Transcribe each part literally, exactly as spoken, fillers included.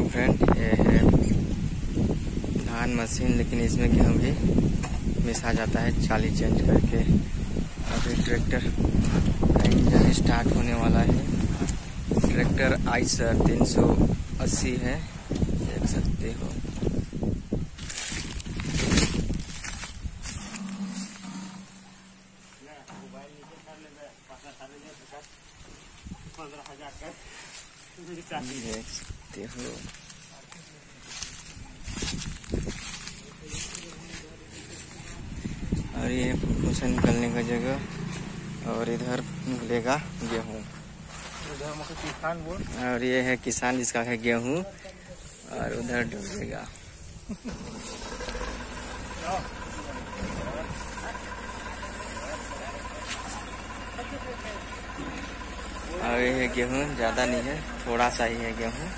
Friend, ये है धान मशीन, लेकिन इसमें गेहूँ भी मिसा जाता है चाली चेंज करके। अभी ट्रैक्टर का इंजन स्टार्ट होने वाला है। ट्रैक्टर आइसर तीन सौ अस्सी है, देख सकते हो। देख सकते हो और ये फूल से निकलने का जगह, और इधर निकलेगा गेहूँ। किसान बोल, और ये है किसान जिसका है गेहूँ, और उधर डूबेगा। और ये है गेहूँ, ज्यादा नहीं है, थोड़ा सा ही है गेहूँ।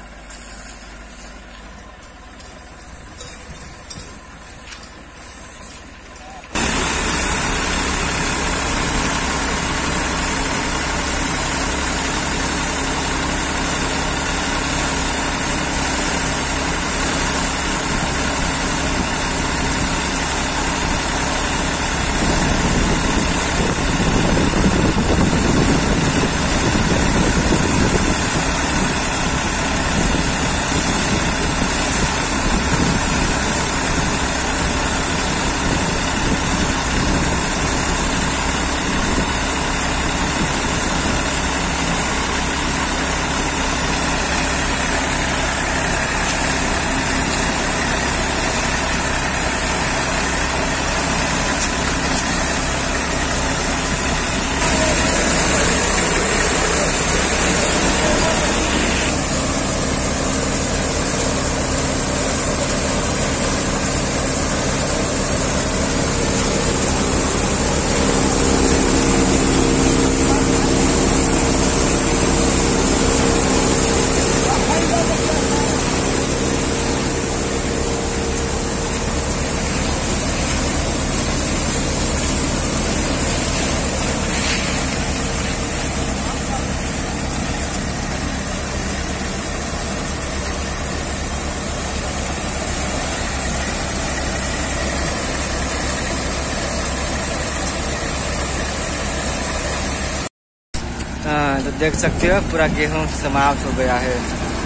हाँ, तो देख सकते हो पूरा गेहूँ समाप्त हो गया है।